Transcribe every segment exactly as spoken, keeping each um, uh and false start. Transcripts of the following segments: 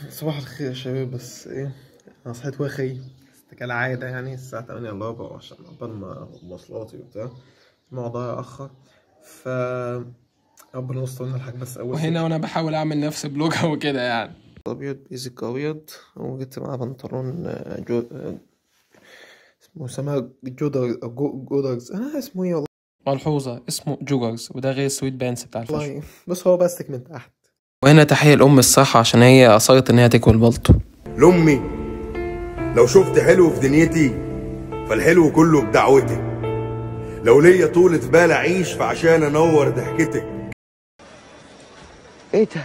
صباح الخير يا شباب. بس ايه، انا صحيت واخي كالعادة، يعني الساعة تمانية الا ربع عشان عقبال ما مواصلاتي وبتاع الموضوع يأخر. ف ربنا يستر نلحق بس اول وهنا وانا بحاول اعمل نفس بلوجة وكده يعني. ابيض بيزك ابيض، وجبت معاه بنطلون جو... اسمه سماها جودر جو... جودرز انا اسمه ايه والله. ملحوظة اسمه جوجرز، وده غير السويت بانس بتاع الفاشن. والله بس هو باستك من تحت. وهنا تحية لأم الصح عشان هي أصرت إن هي تكوي البلطو. لأمي لو شفت حلو في دنيتي فالحلو كله بدعوتك، لو ليا طولة بال أعيش فعشان أنور ضحكتك. ايه ده؟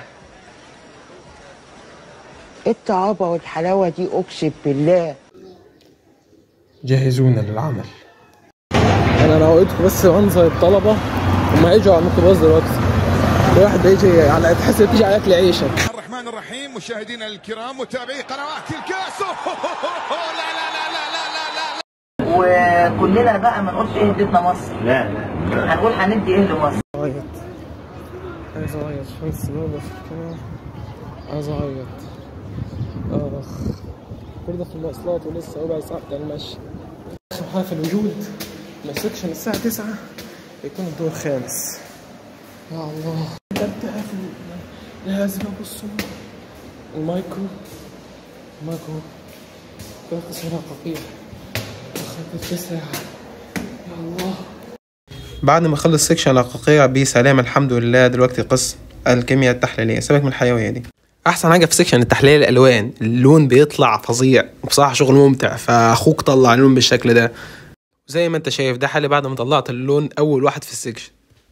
ايه الطعابة والحلاوة دي اقسم بالله. جهزونا للعمل. أنا راويتكم بس منظر الطلبة هما هيجوا على الميكروباص دلوقتي. الواحد هيجي على تحس تيجي على أكل عيشك. الرحمن الرحيم. مشاهدينا الكرام متابعي قنوات الكاس. لا لا لا لا لا لا لا وكلنا بقى ما نقولش ايه اديتنا مصر، لا لا هنقول هندي ايه لمصر. عيط عايز اعيط شمس بابا في الكلام، عايز اعيط. اخ كل ده في المواصلات ولسه ربع ساعة بتاع المشي. اخر حاجة في الوجود ما السكشن الساعة تسعة يكون الدور الخامس. يا الله ببدأ لازم ابص المايكرو المايكرو برقص رقاقية اخذت تسعة. يا الله. بعد ما خلص سكشن الرقاقية بسلام الحمد لله، دلوقتي قسم الكيمياء التحليلية. سيبك من الحيوية دي. احسن حاجة في سكشن التحليل الالوان، اللون بيطلع فظيع وبصراحة شغل ممتع. فاخوك طلع اللون بالشكل ده وزي ما انت شايف ده حالي بعد ما طلعت اللون اول واحد في السكشن.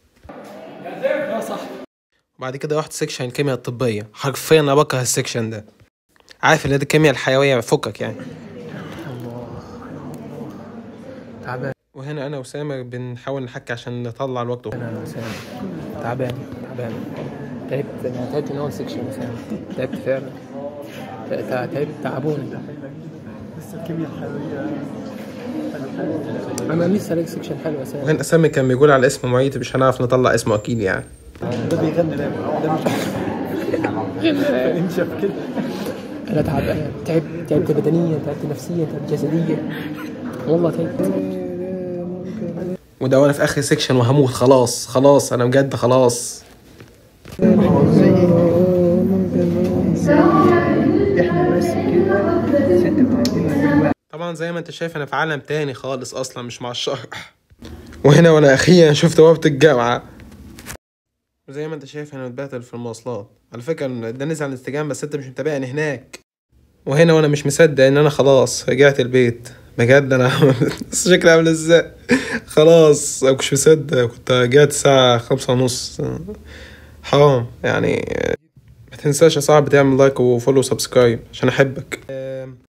وبعد كده رحت سكشن الكيمياء الطبية. حرفيا انا بكره السكشن ده، عارف ان ده الكيمياء الحيوية فكك يعني. تعبان. وهنا انا وسامر بنحاول نحكي عشان نطلع الوقت. انا وسامر تعبان تعبان تعبت. انا تعبت من اول سكشن يا سامر، تعبت فعلا، تعبت تعبوني. بس الكيمياء الحيوية انا لسه لاقي سكشن حلو يا سامر. وهنا سامر كان بيقول على اسم معيد مش هنعرف نطلع اسمه اكيد يعني. ده بيغني ده مش شاف كده. انا تعبان، تعبت تعبت بدنيا، تعبت نفسيا، تعبت جسديا، والله تعبت. وده وانا في اخر سيكشن وهموت خلاص خلاص انا بجد خلاص. طبعا زي ما انت شايف انا في عالم تاني خالص اصلا مش مع الشرح. وهنا وانا اخيرا شفت بوابة الجامعة. وزي ما انت شايف انا متبهدل في المواصلات. على فكرة ده نزل على الانستجرام بس انت مش متابعني هناك. وهنا وانا مش مصدق ان انا خلاص رجعت البيت بجد. انا شكلي عامل ازاي خلاص، انا مش مصدق. كنت رجعت الساعة خمسة ونص. حرام يعني. ما تنساش يا صاحبي تعمل لايك وفولو وسبسكرايب عشان احبك.